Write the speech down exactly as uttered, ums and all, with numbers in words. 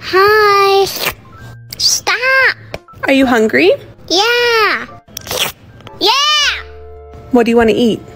Hi. Stop. Are you hungry? Yeah. Yeah. What do you want to eat?